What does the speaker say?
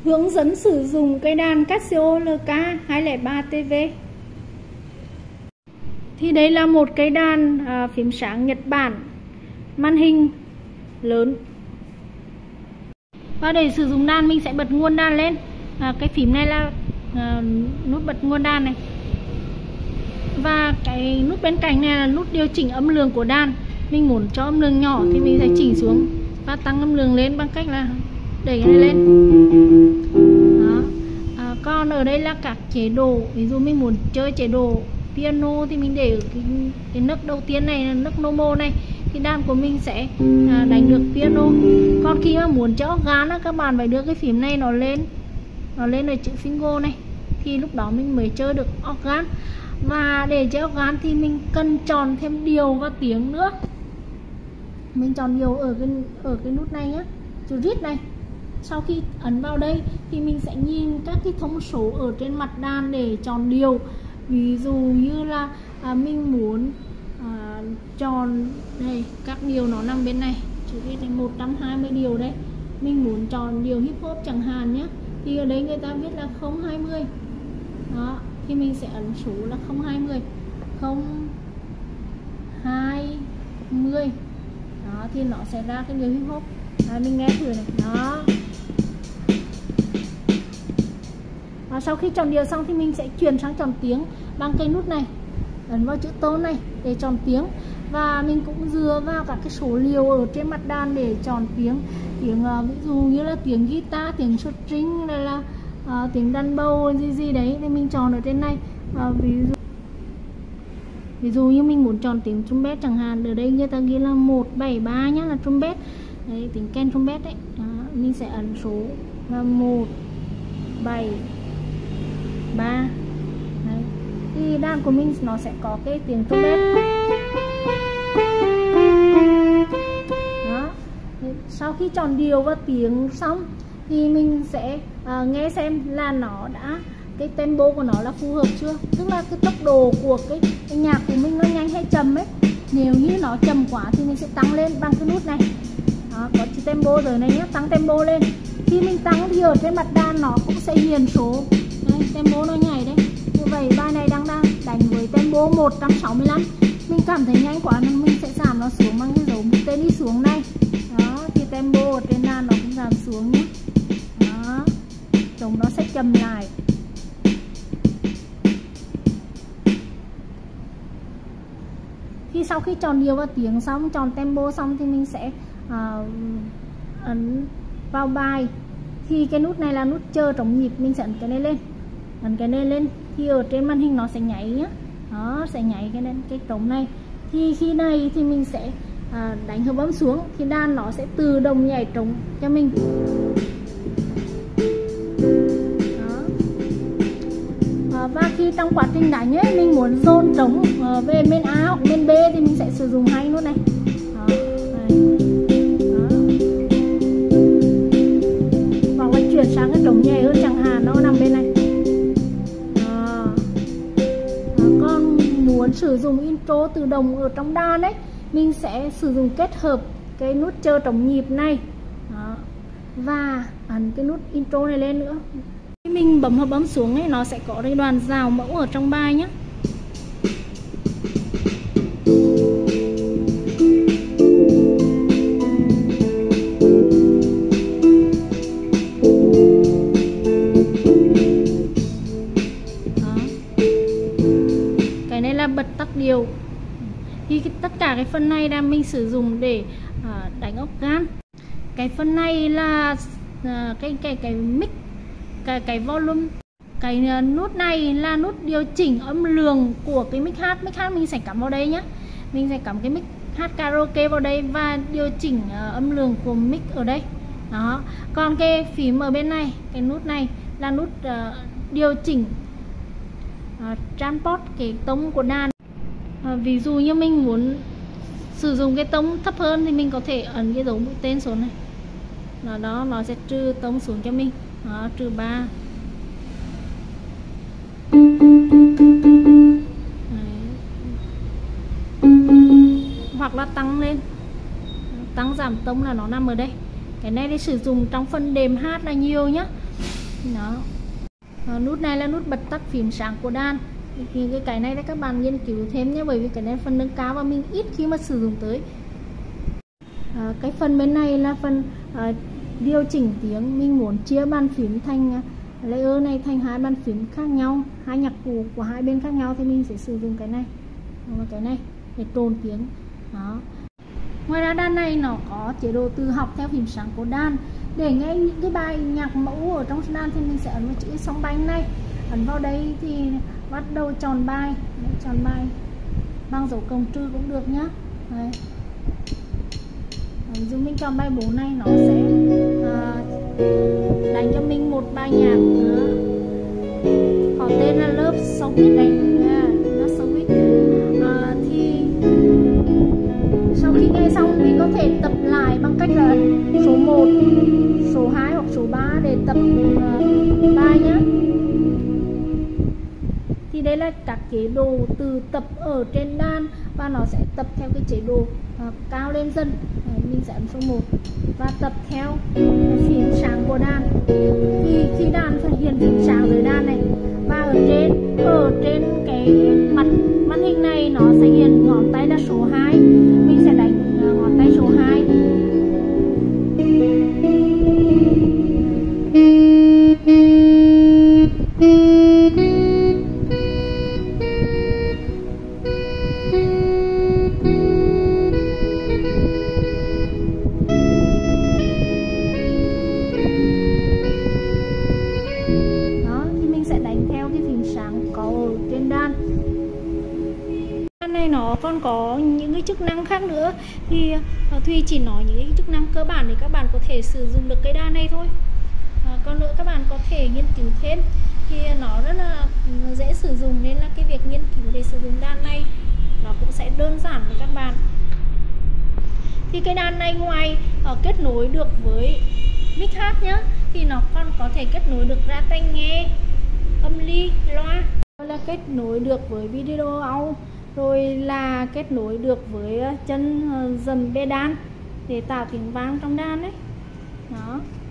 Hướng dẫn sử dụng cây đàn Casio LK203TV. Thì đây là một cây đàn phím sáng Nhật Bản, màn hình lớn. Và để sử dụng đàn mình sẽ bật nguồn đàn lên. Cái phím này là nút bật nguồn đàn này. Và cái nút bên cạnh này là nút điều chỉnh âm lượng của đàn. Mình muốn cho âm lượng nhỏ thì mình sẽ chỉnh xuống và tăng âm lượng lên bằng cách là đẩy cái này lên. Đó. Còn ở đây là các chế độ. Ví dụ mình muốn chơi chế độ piano thì mình để ở cái nấc đầu tiên này là nấc normal này, thì đàn của mình sẽ đánh được piano. Còn khi mà muốn chơi organ á, các bạn phải đưa cái phím này nó lên ở chữ finger này, thì lúc đó mình mới chơi được organ. Và để chơi organ thì mình cần chọn thêm điều và tiếng nữa. Mình chọn điều ở cái nút này nhé, chữ read này. Sau khi ấn vào đây thì mình sẽ nhìn các cái thông số ở trên mặt đàn để chọn điều. Ví dụ như là mình muốn chọn đây, các điều nó nằm bên này, chữ read này 120 điều đấy. Mình muốn chọn điều hip hop chẳng hạn nhé, thì ở đây người ta viết là 020. Đó, thì mình sẽ ấn số là 020. 020. Đó, thì nó sẽ ra cái điều hip hop. Mình nghe thử này. Đó. Và sau khi chọn điều xong thì mình sẽ chuyển sang chọn tiếng bằng cái nút này, ấn vào chữ tone này để chọn tiếng. Và mình cũng dựa vào các cái số liệu ở trên mặt đàn để chọn tiếng. Ví dụ như là tiếng guitar, tiếng string, này là tiếng đàn bầu gì đấy thì mình chọn ở trên này. Ví dụ như mình muốn chọn tiếng trumpet chẳng hạn, ở đây người ta ghi là 173 nhá, là trumpet đấy, tiếng Ken trumpet đấy. Đó, mình sẽ ấn số là 173 đấy. Thì đàn của mình nó sẽ có cái tiếng trumpet. Đó. Sau khi chọn điều và tiếng xong thì mình sẽ nghe xem là nó đã, cái tempo của nó là phù hợp chưa, tức là cái tốc độ của cái nhạc của mình nó nhanh hay chậm ấy. Nếu như nó chậm quá thì mình sẽ tăng lên bằng cái nút này. Đó, có chữ tempo rồi này nhé, tăng tempo lên. Khi mình tăng thì ở trên mặt đàn nó cũng sẽ hiển số đây, tempo nó nhảy đấy. Như vậy bài này đang đánh với tempo 165. Mình cảm thấy nhanh quá nên mình sẽ giảm nó xuống bằng cái dấu mũi tên đi xuống này. Đó, thì tempo ở trên đàn nó cũng giảm xuống nhé. Đó, trống nó sẽ chậm lại. Thì sau khi chọn điều và tiếng xong, chọn tempo xong thì mình sẽ ấn vào bài. Thì cái nút này là nút chờ trống nhịp, mình sẽ ấn cái này lên. Ấn cái này lên thì ở trên màn hình nó sẽ nháy nhá. Đó, sẽ nháy cái trống này. Thì khi này thì mình sẽ đánh hợp âm xuống thì đàn nó sẽ tự động nhảy trống cho mình. Và khi trong quá trình đánh ấy, mình muốn dồn trống về bên A hoặc bên B thì mình sẽ sử dụng hai nút này. Đó, này. Đó. Hoặc là chuyển sang cái trống nhẹ hơn chẳng hạn, nó nằm bên này. Đó. Còn muốn sử dụng intro tự động ở trong đàn ấy, mình sẽ sử dụng kết hợp cái nút chờ trống nhịp này. Đó. Và ấn cái nút intro này lên nữa. Khi mình bấm hợp âm xuống ấy, nó sẽ có cái đoạn rào mẫu ở trong bài nhé. Đó. Cái này là bật tắt điều. Thì tất cả cái phần này là mình sử dụng để đánh organ. Cái phần này là cái mic, cái volume. Cái nút này là nút điều chỉnh âm lượng của cái mic hát. Mic hát mình sẽ cắm vào đây nhé. Mình sẽ cắm cái mic hát karaoke vào đây và điều chỉnh âm lượng của mic ở đây. Đó. Còn cái phím ở bên này, cái nút này là nút điều chỉnh transport cái tông của đàn. Ví dụ như mình muốn sử dụng cái tông thấp hơn thì mình có thể ấn cái dấu mũi tên xuống này. Đó, nó sẽ trừ tông xuống cho mình. Đó, trừ 3. Hoặc là tăng lên, tăng giảm tông là nó nằm ở đây. Cái này để sử dụng trong phần đệm hát là nhiều nhá. Đó. Nút này là nút bật tắt phím sáng của đàn. Thì cái này là các bạn nghiên cứu thêm nhé, bởi vì cái này phần nâng cao và mình ít khi mà sử dụng tới. Cái phần bên này là phần điều chỉnh tiếng. Mình muốn chia bàn phím thành layer này thành hai bàn phím khác nhau, hai nhạc cụ của hai bên khác nhau, thì mình sẽ sử dụng cái này và cái này để trộn tiếng. Đó. Ngoài ra đàn này nó có chế độ tự học theo phím sáng của đàn. Để nghe những cái bài nhạc mẫu ở trong đàn thì mình sẽ ấn vào chữ song banh này, ấn vào đây thì bắt đầu chọn bài. Đấy, chọn bài bằng dấu cộng trừ cũng được nhá. Đấy. Ví dụ mình chọn bài 4 này, nó sẽ đánh cho mình một bài nhạc nữa, có tên là Love Song này, nó Song. Thì sau khi nghe xong mình có thể tập lại bằng cách là số 1, số 2 hoặc số 3 để tập bài nhé. Thì đây là các chế độ từ tập ở trên đàn, và nó sẽ tập theo cái chế độ cao lên dần. Mình sẽ ấn số 1 và tập theo phím sáng của đàn. Thì khi đàn phải hiện phím sáng dưới đàn này, và ở trên cái mặt màn hình này nó sẽ hiện ngón tay là số 2. Mình sẽ đánh ngón tay số 2. Này nó còn có những cái chức năng khác nữa, thì Thùy chỉ nói những cái chức năng cơ bản để các bạn có thể sử dụng được cái đàn này thôi. Còn nữa các bạn có thể nghiên cứu thêm, thì nó rất là dễ sử dụng, nên là cái việc nghiên cứu để sử dụng đàn này nó cũng sẽ đơn giản với các bạn. Thì cái đàn này ngoài kết nối được với mic hát nhá, thì nó còn có thể kết nối được ra tai nghe, âm ly, loa, là kết nối được với video audio, rồi là kết nối được với chân dầm pedal để tạo tiếng vang trong đàn đấy. Đó.